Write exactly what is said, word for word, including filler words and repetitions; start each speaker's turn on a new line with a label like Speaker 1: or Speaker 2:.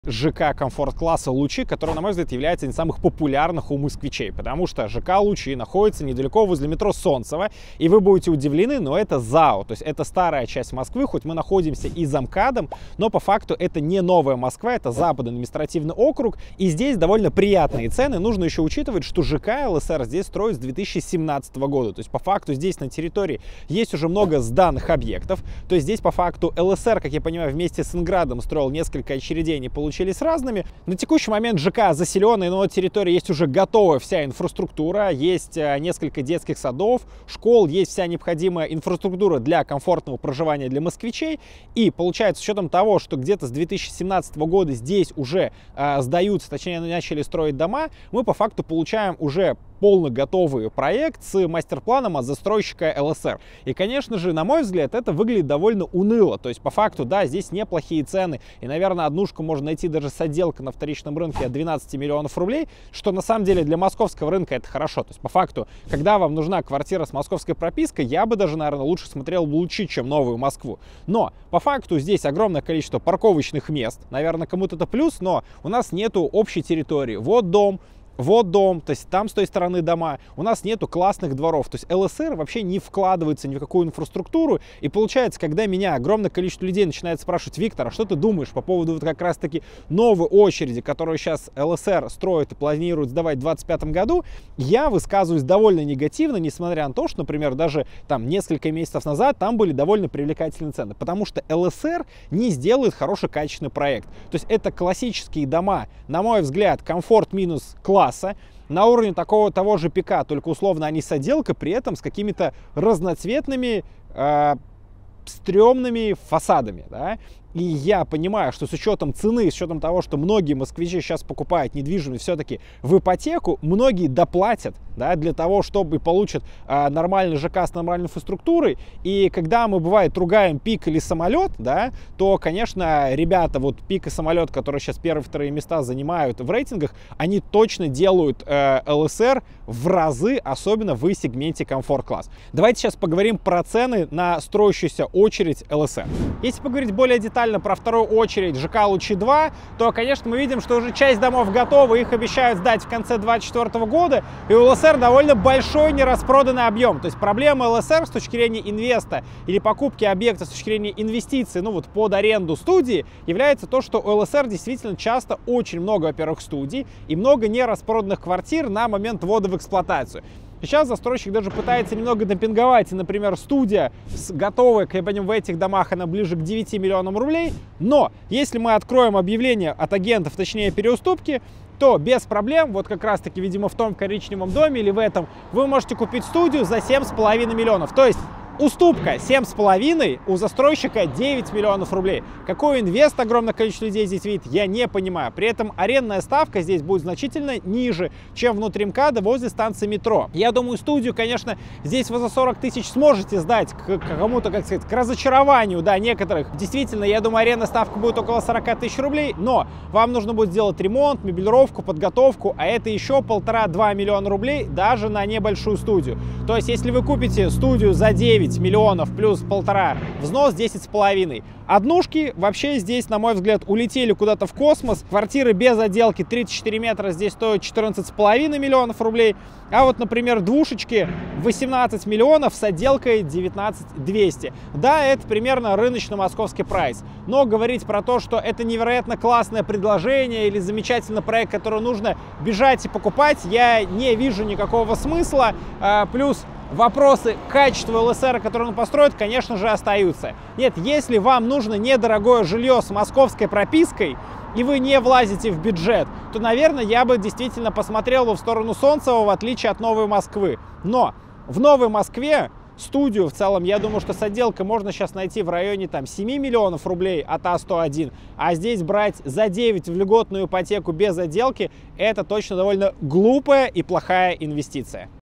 Speaker 1: ЖК комфорт-класса Лучи, который, на мой взгляд, является одним из самых популярных у москвичей, потому что ЖК Лучи находится недалеко возле метро Солнцево, и вы будете удивлены, но это ЗАО, то есть это старая часть Москвы, хоть мы находимся и за МКАДом, но по факту это не новая Москва, это Западный административный округ, и здесь довольно приятные цены. Нужно еще учитывать, что ЖК ЛСР здесь строят с две тысячи семнадцатого года, то есть по факту здесь на территории есть уже много сданных объектов, то есть здесь по факту ЛСР, как я понимаю, вместе с Инградом строил несколько очередей, не получилось с разными. На текущий момент ЖК заселенный, но на территории есть уже готовая вся инфраструктура, есть несколько детских садов, школ, есть вся необходимая инфраструктура для комфортного проживания для москвичей. И получается, с учетом того, что где-то с две тысячи семнадцатого года здесь уже э, сдаются, точнее начали строить дома, мы по факту получаем уже полно готовый проект с мастер-планом от застройщика ЛСР. И, конечно же, на мой взгляд, это выглядит довольно уныло. То есть, по факту, да, здесь неплохие цены. И, наверное, однушку можно найти даже с отделкой на вторичном рынке от двенадцати миллионов рублей, что на самом деле для московского рынка это хорошо. То есть, по факту, когда вам нужна квартира с московской пропиской, я бы даже, наверное, лучше смотрел в Лучи, чем новую Москву. Но, по факту, здесь огромное количество парковочных мест. Наверное, кому-то это плюс, но у нас нету общей территории. Вот дом. Вот дом, то есть там с той стороны дома, у нас нету классных дворов, то есть ЛСР вообще не вкладывается ни в какую инфраструктуру, и получается, когда меня огромное количество людей начинает спрашивать: Виктор, а что ты думаешь по поводу вот как раз таки новой очереди, которую сейчас ЛСР строит и планирует сдавать в двадцать пятом году, я высказываюсь довольно негативно, несмотря на то, что, например, даже там несколько месяцев назад там были довольно привлекательные цены, потому что ЛСР не сделает хороший качественный проект, то есть это классические дома, на мой взгляд, комфорт минус класс, на уровне такого того же ПК, только условно они с отделкой, при этом с какими-то разноцветными, э, стрёмными фасадами, да? И я понимаю, что с учетом цены, с учетом того, что многие москвичи сейчас покупают недвижимость все-таки в ипотеку, многие доплатят, да, для того, чтобы получат а, нормальный ЖК с нормальной инфраструктурой. И когда мы, бывает, ругаем ПИК или самолет, да, то, конечно, ребята, вот ПИК и самолет, которые сейчас первые-вторые места занимают в рейтингах, они точно делают э, ЛСР в разы, особенно в сегменте комфорт-класс. Давайте сейчас поговорим про цены на строящуюся очередь ЛСР. Если поговорить более детально про вторую очередь ЖК Лучи два, то, конечно, мы видим, что уже часть домов готова, их обещают сдать в конце две тысячи двадцать четвёртого года, и у ЛСР довольно большой нераспроданный объем. То есть проблема ЛСР с точки зрения инвеста или покупки объекта с точки зрения инвестиций, ну вот под аренду студии, является то, что у ЛСР действительно часто очень много, во-первых, студий и много нераспроданных квартир на момент ввода в эксплуатацию. Сейчас застройщик даже пытается немного демпинговать, и, например, студия готовая, как я понимаю, в этих домах она ближе к девяти миллионам рублей, но если мы откроем объявление от агентов, точнее переуступки, то без проблем, вот как раз таки, видимо, в том коричневом доме или в этом, вы можете купить студию за семь с половиной миллионов. То есть уступка семь с половиной, у застройщика девять миллионов рублей. Какой инвест огромное количество людей здесь видит, я не понимаю. При этом арендная ставка здесь будет значительно ниже, чем внутри МКАДа возле станции метро. Я думаю, студию, конечно, здесь вы за сорок тысяч сможете сдать к кому-то, как сказать, к разочарованию, да, некоторых. Действительно, я думаю, арендная ставка будет около сорока тысяч рублей, но вам нужно будет сделать ремонт, мебелировку, подготовку, а это еще полтора-два миллиона рублей даже на небольшую студию. То есть, если вы купите студию за девять миллионов плюс полтора взнос, десять с половиной. Однушки вообще здесь, на мой взгляд, улетели куда-то в космос. Квартиры без отделки тридцать четыре метра здесь стоят четырнадцать с половиной миллионов рублей. А вот, например, двушечки восемнадцать миллионов с отделкой девятнадцать двести. Да, это примерно рыночный московский прайс. Но говорить про то, что это невероятно классное предложение или замечательный проект, который нужно бежать и покупать, я не вижу никакого смысла. А, плюс вопросы качества ЛСР, которые он построит, конечно же, остаются. Нет, если вам нужно недорогое жилье с московской пропиской, и вы не влазите в бюджет, то, наверное, я бы действительно посмотрел бы в сторону Солнцева, в отличие от Новой Москвы. Но в Новой Москве студию в целом, я думаю, что с отделкой можно сейчас найти в районе там семи миллионов рублей от А сто один, а здесь брать за девять в льготную ипотеку без отделки, это точно довольно глупая и плохая инвестиция.